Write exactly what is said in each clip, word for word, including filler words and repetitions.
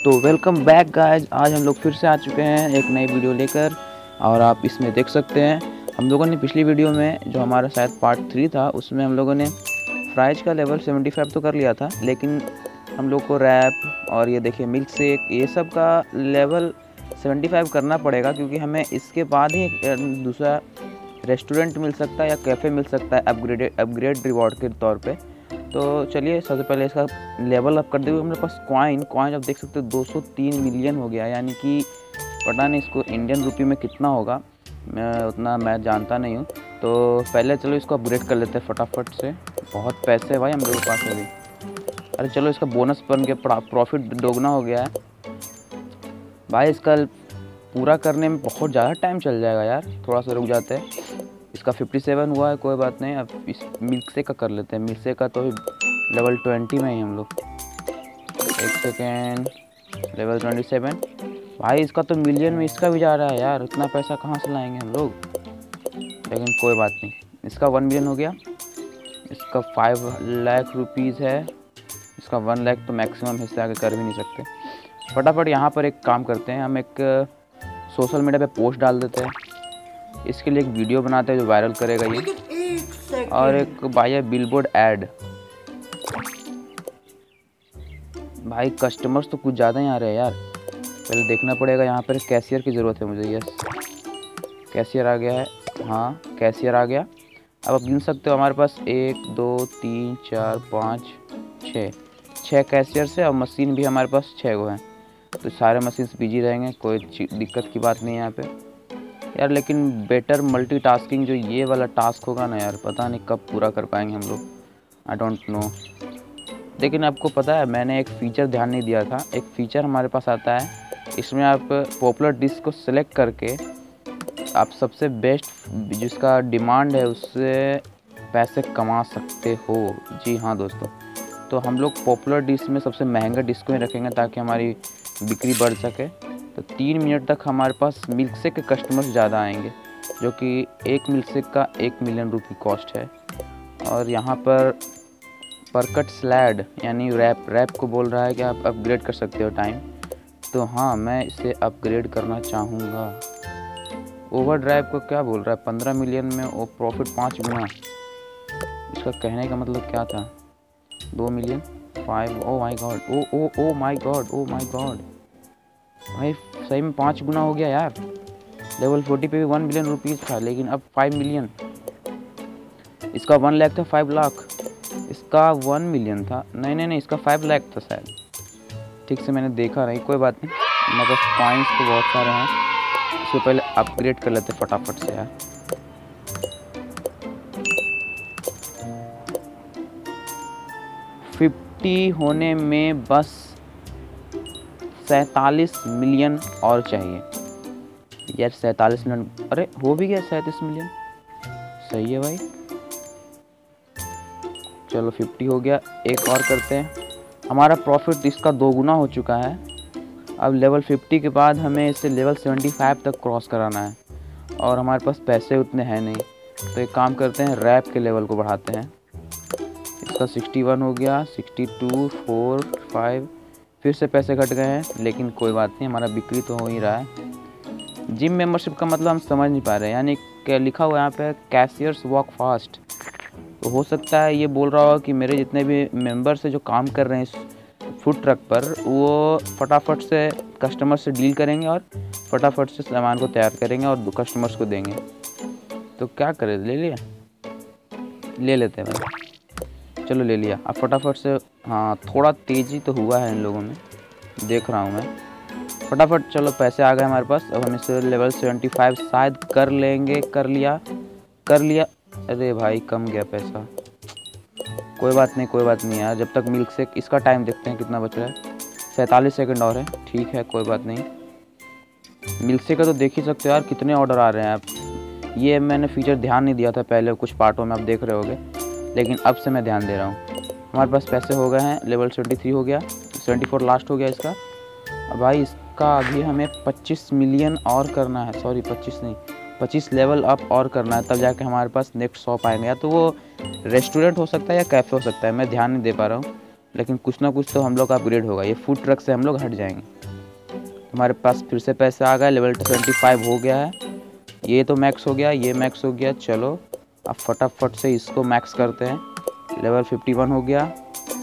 तो welcome back guys, आज हम लोग फिर से आ चुके हैं एक नई वीडियो लेकर। और आप इसमें देख सकते हैं हम लोगों ने पिछली वीडियो में जो हमारा शायद पार्ट थ्री था उसमें हम लोगों ने फ्राइज का लेवल पचहत्तर तो कर लिया था, लेकिन हम लोग को रैप और ये देखिए मिल्क शेक ये सब का लेवल पचहत्तर करना पड़ेगा, क्योंकि हमें इसके बाद ही एक दूसरा रेस्टोरेंट मिल सकता है या कैफ़े मिल सकता है अपग्रेडेड अपग्रेड रिवॉर्ड के तौर पे। तो चलिए सबसे पहले इसका लेवल अप करते हुए हमारे पास कॉइन कॉइन आप देख सकते हो दो सौ तीन मिलियन हो गया, यानी कि पता नहीं इसको इंडियन रुपी में कितना होगा, मैं उतना मैं जानता नहीं हूँ। तो पहले चलो इसको अपग्रेड कर लेते हैं फटाफट से। बहुत पैसे है भाई हम लोगों के पास अभी। अरे चलो इसका बोनस बन गया, प्रॉफिट दोगुना हो गया है भाई। इसका पूरा करने में बहुत ज़्यादा टाइम चल जाएगा यार, थोड़ा सा रुक जाते हैं। इसका सत्तावन हुआ है, कोई बात नहीं। अब इस मिल्क शेक का कर लेते हैं। मिल्क शेक का तो लेवल बीस में ही हम लोग। एक सेकेंड, लेवल सत्ताईस भाई। इसका तो मिलियन में इसका भी जा रहा है यार, इतना पैसा कहाँ से लाएंगे हम लोग, लेकिन कोई बात नहीं। इसका वन मिलियन हो गया। इसका फाइव लाख रुपीज़ है। इसका वन लाख तो मैक्सिमम हिस्से आगे कर भी नहीं सकते। फटाफट यहाँ पर एक काम करते हैं, हम एक सोशल मीडिया पे पोस्ट डाल देते हैं। इसके लिए एक वीडियो बनाते हैं जो वायरल करेगा ये, और एक बाय बिलबोर्ड ऐड। भाई कस्टमर्स तो कुछ ज़्यादा ही आ रहे हैं यार, पहले देखना पड़ेगा। यहाँ पर कैशियर की ज़रूरत है मुझे। यस, कैशियर आ गया है। हाँ कैशियर आ गया। अब आप गिन सकते हो हमारे पास एक दो तीन चार पाँच छः छः कैशियर से, और मशीन भी हमारे पास छः गो हैं। तो सारे मशीन बिजी रहेंगे, कोई दिक्कत की बात नहीं है यहाँ पे यार। लेकिन बेटर मल्टीटास्किंग जो ये वाला टास्क होगा ना यार, पता नहीं कब पूरा कर पाएंगे हम लोग, आई डोंट नो। लेकिन आपको पता है मैंने एक फ़ीचर ध्यान नहीं दिया था। एक फ़ीचर हमारे पास आता है, इसमें आप पॉपुलर डिश को सेलेक्ट करके आप सबसे बेस्ट जिसका डिमांड है उससे पैसे कमा सकते हो। जी हाँ दोस्तों, तो हम लोग पॉपुलर डिश में सबसे महंगा डिश को ही रखेंगे ताकि हमारी बिक्री बढ़ सके। तो तीन मिनट तक हमारे पास मिल्क शेक के कस्टमर्स ज़्यादा आएंगे, जो कि एक मिल्क शेक का एक मिलियन रुपये कॉस्ट है। और यहाँ पर परकट स्लैड यानी रैप रैप को बोल रहा है कि आप अपग्रेड कर सकते हो टाइम। तो हाँ मैं इसे अपग्रेड करना चाहूँगा। ओवर ड्राइव को क्या बोल रहा है, पंद्रह मिलियन में वो प्रॉफिट पाँच गुना। इसका कहने का मतलब क्या था, दो million five. Oh my god, oh oh oh my god, oh my god भाई सही में पाँच गुना हो गया यार। लेवल चालीस पे भी वन मिलियन रुपीज़ था, लेकिन अब फाइव मिलियन। इसका वन लाख था, फाइव लाख। इसका वन मिलियन था, नहीं नहीं नहीं इसका फाइव लाख था शायद, ठीक से मैंने देखा नहीं। कोई बात नहीं, मेरे पास पॉइंट्स तो बहुत सारे हैं। इसको पहले अपग्रेड कर लेते फटाफट से यार। फिफ्टी होने में बस सैंतालीस मिलियन और चाहिए यार। सैंतालीस मिलियन, अरे हो भी गया सैंतीस मिलियन, सही है भाई। चलो पचास हो गया, एक और करते हैं। हमारा प्रॉफिट इसका दोगुना हो चुका है। अब लेवल पचास के बाद हमें इसे लेवल पचहत्तर तक क्रॉस कराना है, और हमारे पास पैसे उतने हैं नहीं। तो एक काम करते हैं, रैप के लेवल को बढ़ाते हैं। इसका इकसठ हो गया, बासठ, फोर, फाइव, फिर से पैसे घट गए हैं, लेकिन कोई बात नहीं, हमारा बिक्री तो हो ही रहा है। जिम मेंबरशिप का मतलब हम समझ नहीं पा रहे हैं, यानी क्या लिखा हुआ यहाँ पे, कैशियर्स वॉक फास्ट। तो हो सकता है ये बोल रहा हो कि मेरे जितने भी मेंबर्स जो काम कर रहे हैं इस फूड ट्रक पर, वो फटाफट से कस्टमर से डील करेंगे और फटाफट से सामान को तैयार करेंगे और कस्टमर्स को देंगे। तो क्या करें, ले लिया ले लेते हैं भाई, चलो ले लिया। अब फटाफट से, हाँ थोड़ा तेज़ी तो हुआ है इन लोगों में, देख रहा हूँ मैं। फटाफट चलो पैसे आ गए हमारे पास। अब हम इसे लेवल पचहत्तर शायद कर लेंगे। कर लिया कर लिया अरे भाई कम गया पैसा, कोई बात नहीं कोई बात नहीं यार। जब तक मिल्क शेक, इसका टाइम देखते हैं कितना बच रहा है, सैंतालीस सेकंड और है, ठीक है कोई बात नहीं। मिल्क शेक का तो देख ही सकते हो यार कितने ऑर्डर आ रहे हैं आप। ये मैंने फीचर ध्यान नहीं दिया था पहले, कुछ पार्टों में आप देख रहे होगे, लेकिन अब से मैं ध्यान दे रहा हूँ। हमारे पास पैसे हो गए हैं, लेवल तिहत्तर हो गया, चौहत्तर लास्ट हो गया इसका। अब भाई इसका अभी हमें पच्चीस मिलियन और करना है, सॉरी पच्चीस नहीं पच्चीस लेवल अप और करना है, तब जाके हमारे पास नेक्स्ट शॉप आएंगे। या तो वो रेस्टोरेंट हो सकता है या कैफ़े हो सकता है, मैं ध्यान नहीं दे पा रहा हूँ। लेकिन कुछ ना कुछ तो हम लोग का अपग्रेड होगा। ये फूड ट्रक से हम लोग हट जाएंगे। हमारे पास फिर से पैसे आ गए, लेवल ट्वेंटी फाइव हो गया है। ये तो मैक्स हो गया, ये मैक्स हो गया। चलो अब फटाफट से इसको मैक्स करते हैं। लेवल फिफ्टी वन हो गया।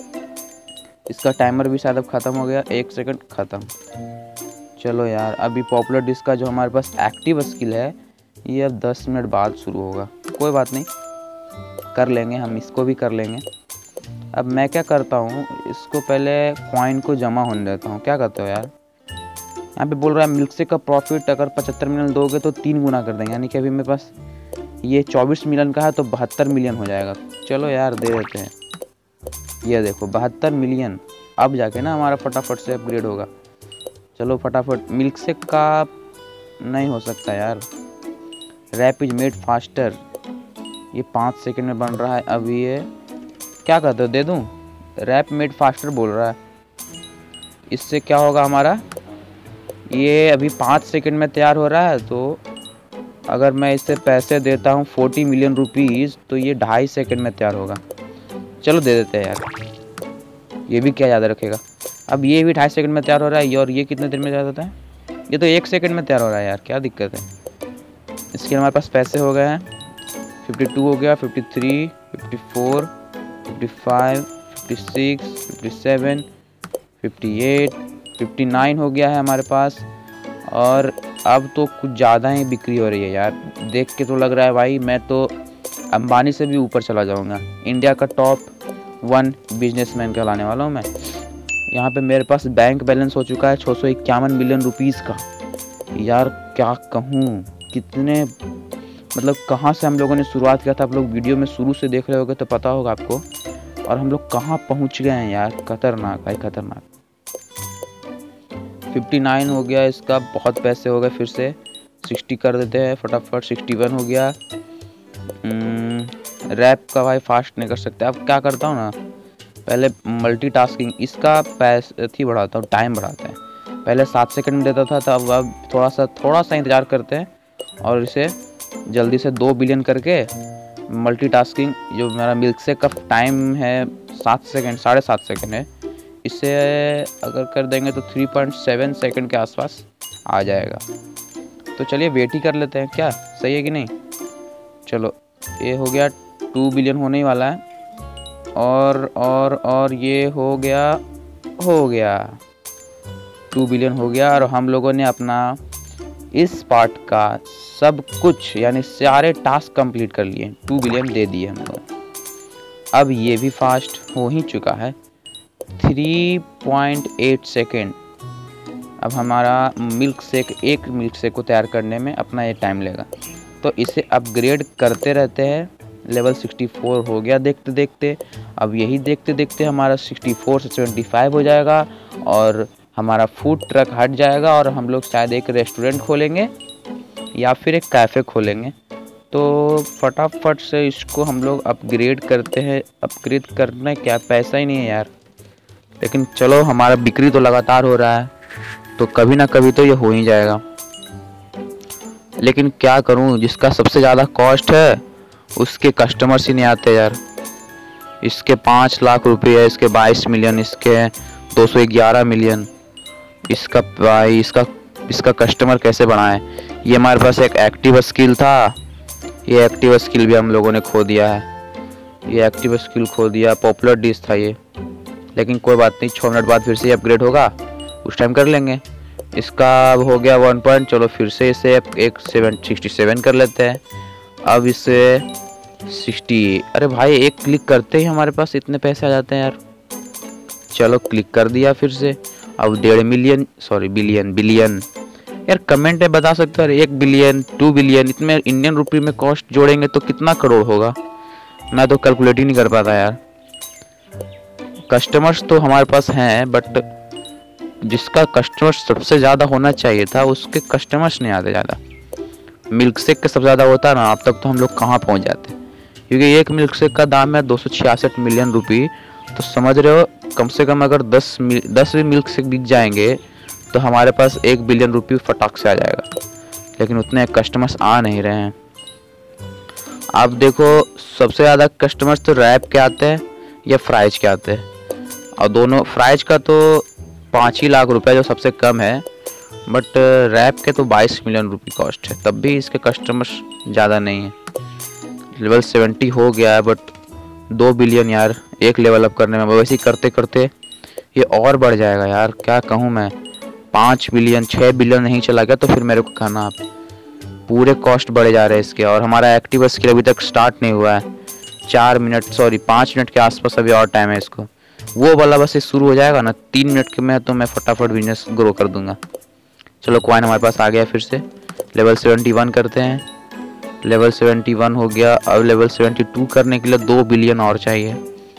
इसका टाइमर भी शायद अब ख़त्म हो गया, एक सेकंड ख़त्म। चलो यार, अभी पॉपुलर डिश का जो हमारे पास एक्टिव स्किल है ये अब दस मिनट बाद शुरू होगा। कोई बात नहीं, कर लेंगे हम, इसको भी कर लेंगे। अब मैं क्या करता हूँ, इसको पहले कॉइन को जमा होने देता हूँ। क्या करते हो यार? यहाँ पे बोल रहा है मिल्क शेक का प्रॉफिट अगर पचहत्तर मिलियन दोगे तो तीन गुना कर देंगे, यानी कि अभी मेरे पास ये चौबीस मिलियन का है तो बहत्तर मिलियन हो जाएगा। चलो यार दे देते हैं। ये देखो बहत्तर मिलियन, अब जाके ना हमारा फटाफट से अपग्रेड होगा। चलो फटाफट। मिल्क शेक का नहीं हो सकता यार। रैप इज मेड फास्टर, ये पाँच सेकंड में बन रहा है। अभी ये क्या कहते हो, दे दूं? रैप मेड फास्टर बोल रहा है। इससे क्या होगा हमारा, ये अभी पाँच सेकंड में तैयार हो रहा है। तो अगर मैं इससे पैसे देता हूँ चालीस मिलियन रुपीज़ तो ये ढाई सेकंड में तैयार होगा। चलो दे देते हैं यार, ये भी क्या याद रखेगा। अब ये भी ढाई सेकंड में तैयार हो रहा है, और ये कितने देर में तैयार होता है? ये तो एक सेकंड में तैयार हो रहा है यार, क्या दिक्कत है। इसके हमारे पास पैसे हो गए हैं। बावन हो गया, तिरेपन, चौवन, पचपन, छप्पन, सत्तावन, अट्ठावन, उनसठ हो गया है हमारे पास। और अब तो कुछ ज़्यादा ही बिक्री हो रही है यार। देख के तो लग रहा है भाई मैं तो अंबानी से भी ऊपर चला जाऊंगा। इंडिया का टॉप वन बिजनेसमैन कहलाने वाला हूँ मैं। यहाँ पे मेरे पास बैंक बैलेंस हो चुका है छः सौ इक्यावन मिलियन रुपीज़ का। यार क्या कहूँ, कितने मतलब कहाँ से हम लोगों ने शुरुआत किया था। आप लोग वीडियो में शुरू से देख रहे होगे तो पता होगा आपको। और हम लोग कहाँ पहुँच गए हैं यार, खतरनाक भाई खतरनाक। उनसठ हो गया इसका, बहुत पैसे हो गए। फिर से साठ कर देते हैं फटाफट। इकसठ हो गया। रैप का भाई फास्ट नहीं कर सकते। अब क्या करता हूँ ना, पहले मल्टीटास्किंग इसका पैसे थी बढ़ाता हूँ, टाइम बढ़ाते हैं। पहले सात सेकंड में देता था, तब अब थोड़ा सा थोड़ा सा इंतज़ार करते हैं और इसे जल्दी से दो बिलियन करके मल्टीटास्किंग, जो मेरा मिल्क शेक का टाइम है सात सेकंड, साढ़े सात सेकंड है, इसे अगर कर देंगे तो थ्री पॉइंट सेवन सेकंड के आसपास आ जाएगा। तो चलिए वेट ही कर लेते हैं, क्या सही है कि नहीं। चलो ये हो गया, टू बिलियन होने ही वाला है। और और और ये हो गया हो गया टू बिलियन हो गया। और हम लोगों ने अपना इस पार्ट का सब कुछ यानी सारे टास्क कंप्लीट कर लिए, टू बिलियन दे दिए हम लोग। अब ये भी फास्ट हो ही चुका है, थ्री पॉइंट एट सेकेंड। अब हमारा मिल्क शेक, एक मिल्क शेक को तैयार करने में अपना ये टाइम लेगा। तो इसे अपग्रेड करते रहते हैं। लेवल चौंसठ हो गया देखते देखते। अब यही देखते देखते हमारा चौंसठ से पचहत्तर हो जाएगा और हमारा फूड ट्रक हट जाएगा और हम लोग शायद एक रेस्टोरेंट खोलेंगे या फिर एक कैफ़े खोलेंगे। तो फटाफट से इसको हम लोग अपग्रेड करते हैं। अपग्रेड करना क्या, पैसा ही नहीं है यार। लेकिन चलो हमारा बिक्री तो लगातार हो रहा है, तो कभी ना कभी तो ये हो ही जाएगा। लेकिन क्या करूं, जिसका सबसे ज़्यादा कॉस्ट है उसके कस्टमर्स ही नहीं आते यार। इसके पाँच लाख रुपए है, इसके बाईस मिलियन, इसके दो सौ ग्यारह मिलियन। इसका भाई इसका इसका कस्टमर कैसे बढ़ाएं। ये हमारे पास एक एक्टिव स्किल था, ये एक्टिव स्किल भी हम लोगों ने खो दिया है। ये एक्टिव स्किल खो दिया, पॉपुलर डिश था ये। लेकिन कोई बात नहीं, छः मिनट बाद फिर से अपग्रेड होगा, उस टाइम कर लेंगे। इसका हो गया वन पॉइंट। चलो फिर से इसे एक सेवन सिक्सटी सेवन कर लेते हैं। अब इसे सिक्सटी, अरे भाई एक क्लिक करते ही हमारे पास इतने पैसे आ जाते हैं यार। चलो क्लिक कर दिया फिर से। अब डेढ़ मिलियन सॉरी बिलियन बिलियन यार, कमेंट में बता सकते हो एक बिलियन टू बिलियन इतने इंडियन रुपये में कॉस्ट जोड़ेंगे तो कितना करोड़ होगा। मैं तो कैलकुलेट ही नहीं कर पाता यार। कस्टमर्स तो हमारे पास हैं, बट जिसका कस्टमर सबसे ज़्यादा होना चाहिए था उसके कस्टमर्स नहीं आते ज़्यादा। मिल्क शेक का सबसे ज़्यादा होता है ना, अब तक तो हम लोग कहाँ पहुँच जाते। क्योंकि एक मिल्क शेक का दाम है दो सौ छियासठ मिलियन रुपये। तो समझ रहे हो, कम से कम अगर दस दस भी मिल्क शेक बिक जाएंगे तो हमारे पास एक बिलियन रुपये फटाक से आ जाएगा। लेकिन उतने कस्टमर्स आ नहीं रहे हैं। आप देखो सबसे ज़्यादा कस्टमर्स तो रैप के आते हैं या फ्राइज के आते हैं। और दोनों फ्राइज का तो पाँच ही लाख रुपए जो सबसे कम है, बट रैप के तो बाईस मिलियन रुपये कॉस्ट है, तब भी इसके कस्टमर्स ज़्यादा नहीं है। लेवल सेवेंटी हो गया है, बट दो बिलियन यार एक लेवल अप करने में, वैसे ही करते करते ये और बढ़ जाएगा यार, क्या कहूँ मैं। पाँच बिलियन छः बिलियन नहीं चला गया तो फिर मेरे को कहना आप, पूरे कॉस्ट बढ़े जा रहे हैं इसके। और हमारा एक्टिव स्किल अभी तक स्टार्ट नहीं हुआ है, चार मिनट सॉरी पाँच मिनट के आसपास अभी और टाइम है इसको। वो वाला बस ये शुरू हो जाएगा ना तीन मिनट के में, तो मैं फटाफट बिजनेस ग्रो कर दूंगा। चलो कॉइन हमारे पास आ गया फिर से। लेवल सेवेंटी वन करते हैं। लेवल सेवेंटी वन हो गया। अब लेवल सेवेंटी टू करने के लिए दो बिलियन और चाहिए।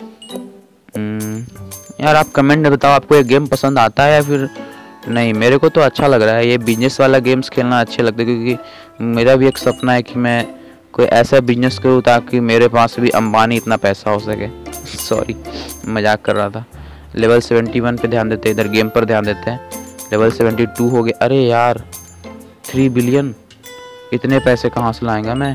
यार आप कमेंट में बताओ आपको ये गेम पसंद आता है या फिर नहीं। मेरे को तो अच्छा लग रहा है, ये बिजनेस वाला गेम्स खेलना अच्छे लगते हैं, क्योंकि मेरा भी एक सपना है कि मैं कोई ऐसा बिजनेस करूँ ताकि मेरे पास भी अंबानी इतना पैसा हो सके। सॉरी मजाक कर रहा था। लेवल सेवेंटी वन पे ध्यान देते हैं, इधर गेम पर ध्यान देते हैं। लेवल सेवेंटी टू हो गया। अरे यार थ्री बिलियन, इतने पैसे कहाँ से लाएंगा मैं।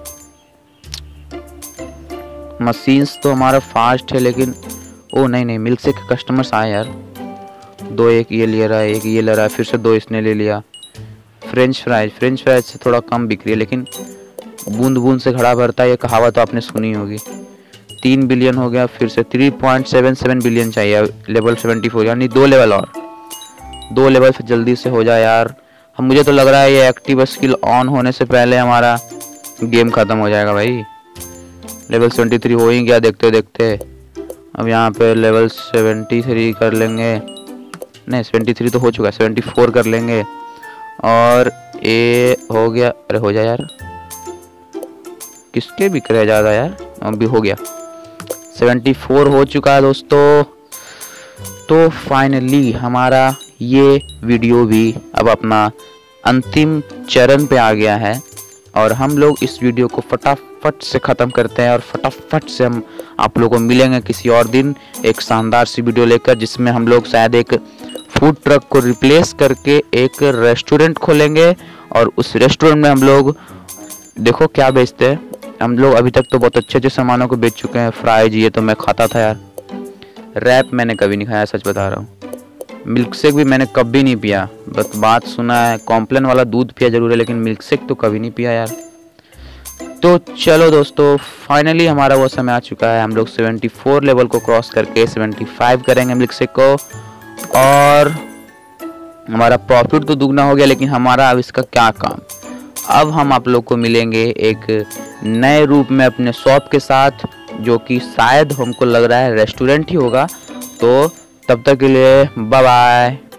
मशीन्स तो हमारा फास्ट है, लेकिन ओ नहीं नहीं मिल्क शेक के कस्टमर्स आए यार। दो, एक ये ले रहा है, एक ये ले रहा है, फिर से दो इसने ले लिया। फ्रेंच फ्राइज फ्रेंच फ्राइज से थोड़ा कम बिक रही है, लेकिन बूंद बूंद से घड़ा भरता है, ये कहावत तो आपने सुनी होगी। तीन बिलियन हो गया फिर से। Three point seven seven billion चाहिए लेवल सेवेंटी फोर, यानी दो लेवल और, दो लेवल फिर जल्दी से हो जाए यार। हम मुझे तो लग रहा है ये एक्टिव स्किल ऑन होने से पहले हमारा गेम ख़त्म हो जाएगा भाई। लेवल सेवेंटी थ्री हो ही गया देखते देखते। अब यहाँ पे लेवल सेवेंटी थ्री कर लेंगे, नहीं सेवेंटी थ्री तो हो चुका है, सेवेंटी फोर कर लेंगे और ये हो गया। अरे हो जाए यार, किसके बिक रहे ज़्यादा यार। अभी हो गया, सेवेंटी फोर हो चुका है दोस्तों। तो फाइनली हमारा ये वीडियो भी अब अपना अंतिम चरण पे आ गया है और हम लोग इस वीडियो को फटाफट से ख़त्म करते हैं और फटाफट से हम आप लोगों को मिलेंगे किसी और दिन एक शानदार सी वीडियो लेकर, जिसमें हम लोग शायद एक फूड ट्रक को रिप्लेस करके एक रेस्टोरेंट खोलेंगे और उस रेस्टोरेंट में हम लोग देखो क्या बेचते हैं। हम लोग अभी तक तो बहुत अच्छे अच्छे सामानों को बेच चुके हैं। फ्राइज ये तो मैं खाता था यार, रैप मैंने कभी नहीं खाया, सच बता रहा हूँ। मिल्क शेक भी मैंने कभी नहीं पिया, बस बात सुना है। कॉम्प्लेन वाला दूध पिया जरूर है, लेकिन मिल्क शेक तो कभी नहीं पिया यार। तो चलो दोस्तों फाइनली हमारा वो समय आ चुका है, हम लोग सेवेंटी फोर लेवल को क्रॉस करके सेवेंटी फाइव करेंगे मिल्क शेक को, और हमारा प्रॉफिट तो दुगना हो गया। लेकिन हमारा अब इसका क्या काम। अब हम आप लोग को मिलेंगे एक नए रूप में अपने शॉप के साथ, जो कि शायद हमको लग रहा है रेस्टोरेंट ही होगा। तो तब तक के लिए बाय बाय।